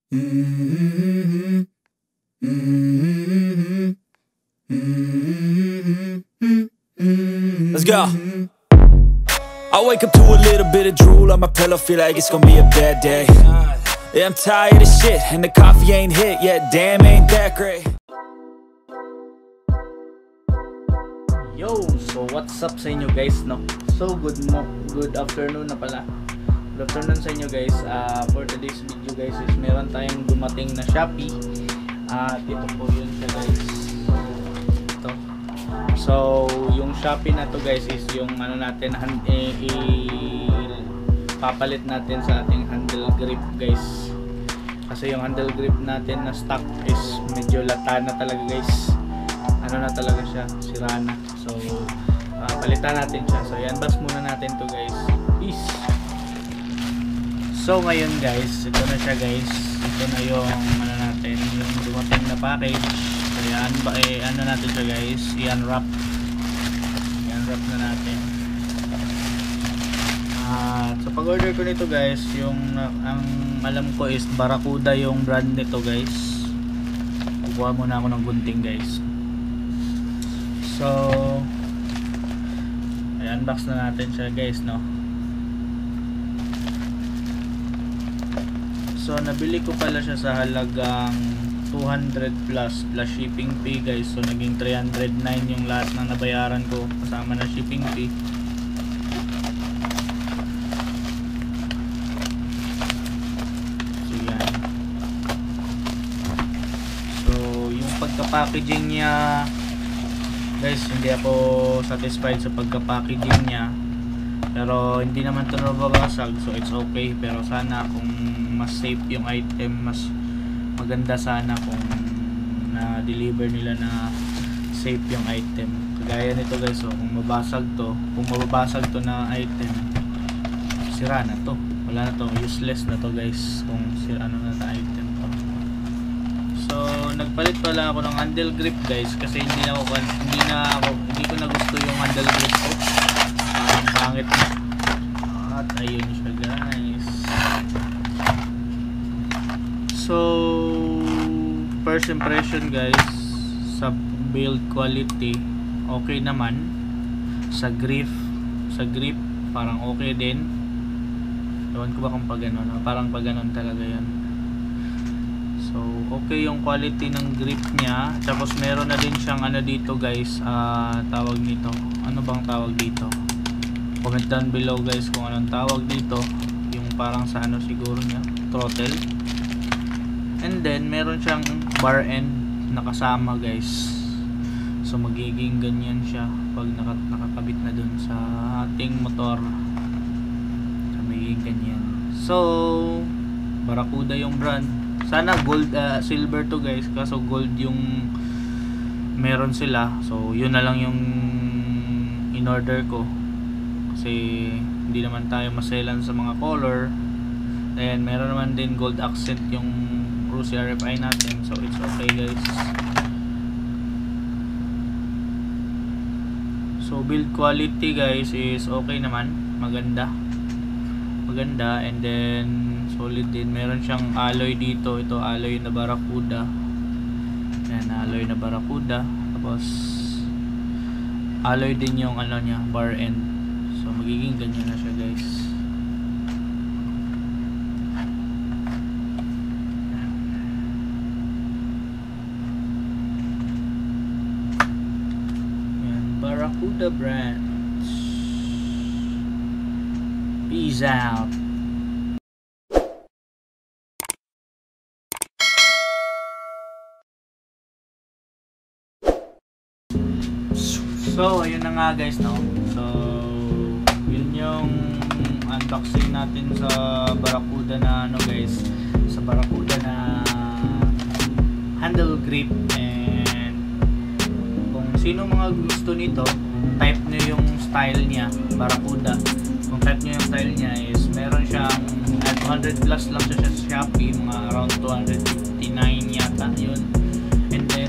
Let's go. I wake up to a little bit of drool on my pillow, feel like it's gonna be a bad day. Yeah, I'm tired of shit, and the coffee ain't hit yet, damn, ain't that great. Yo, so what's up sa inyo guys, no? So good afternoon na pala. Good afternoon sa inyo guys. For today's video guys is meron tayong dumating na Shopee. At ito po yun siya guys. Ito. So yung Shopee na to guys is yung ano natin, papalit natin sa ating handle grip guys. Kasi yung handle grip natin na stock is medyo lata na talaga guys. Ano na talaga siya, sira na. So palitan natin siya. So i-unbox muna natin to guys. Peace. So ngayon guys, ito na siya guys. Ito na yung ano natin, yung dumating na package. So ano natin siya guys, i-unwrap. I-unwrap na natin. So pag-order ko nito guys, yung ang alam ko is Barracuda yung brand nito guys. Kukuha muna ako ng gunting guys. So i-unbox na natin siya guys, no. So nabili ko pala siya sa halagang 200 plus shipping fee guys. So naging 309 yung lahat ng nabayaran ko kasama na shipping fee. So yan. So yung pagka-packaging niya guys, hindi ako satisfied sa pagka-packaging niya. Pero hindi naman ito nababasag, so it's okay. Pero sana kung mas safe yung item, mas maganda sana kung na-deliver nila na safe yung item. Kagaya nito guys, so kung mababasag to na item, sira na to. Wala na to, useless na to guys kung sira ano na ta item to. So nagpalit pala ako ng handle grip guys kasi hindi ko na gusto yung handle grip ko. Pangit na. At ayun siya guys. So first impression guys, sa build quality okay naman. Sa grip parang okay din. Ewan ko ba kung pag ganun, parang pag ganun talaga yan. So okay yung quality ng grip niya. Tapos meron na din siyang ano dito guys, tawag nito, ano bang tawag dito? Comment down below guys kung anong tawag dito. Yung parang sa ano siguro niya, throttle. And then meron siyang bar end na kasama guys. So magiging ganyan siya pag nakakabit na dun sa ating motor. So magiging ganyan. So Barracuda yung brand. Sana gold, silver to guys, kaso gold yung meron sila. So yun na lang yung in order ko. Kasi hindi naman tayo maselan sa mga color. And meron naman din gold accent yung Cruise RFI natin. So it's okay guys. So build quality guys is okay naman. Maganda. And then solid din. Meron siyang alloy dito. Ito alloy na Barracuda. Yan, alloy na Barracuda. Tapos alloy din yung ano niya, bar end. So magiging ganyan na siya guys. Yan, Barracuda brands. Peace out. So ayun na nga guys, no. So yung unboxing natin sa Barracuda na ano guys, sa Barracuda na handle grip. And kung sino mga gusto nito, type nyo yung style niya, Barracuda. Kung type nyo yung style niya is meron siyang 200 plus lang siya sa Shopee, mga around 259 yata yun. And then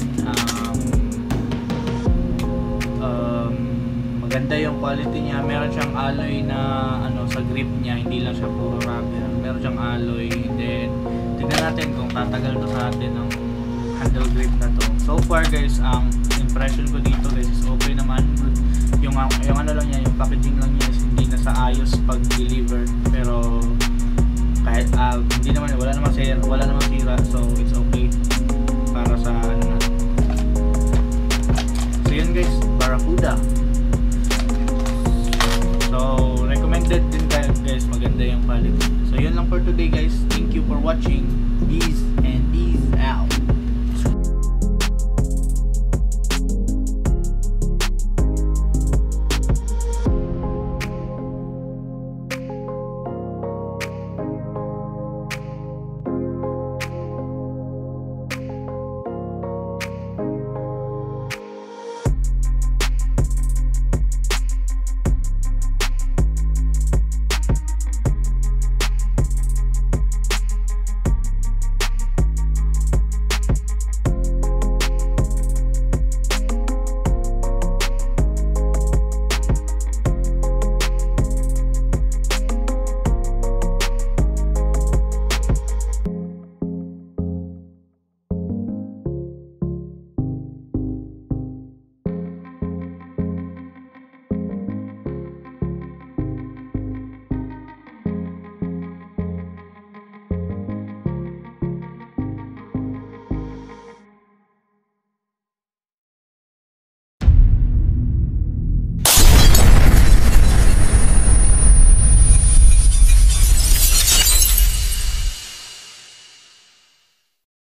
maganda yung quality niya. Meron siyang alloy na ano sa grip niya, hindi lang siya puro rubber. Meron siyang alloy. Then tignan natin kung tatagal to sa atin ng handle grip na to. So far guys, ang impression ko dito guys is okay naman. Yung ano lang niya, yung packaging lang niya is hindi na sa ayos pag deliver, pero kahit hindi naman, wala namang sira, so it's okay para sa ano na. So yun guys, Barracuda. So recommended din guys, maganda yung quality. So yun lang for today guys. Thank you for watching. Peace.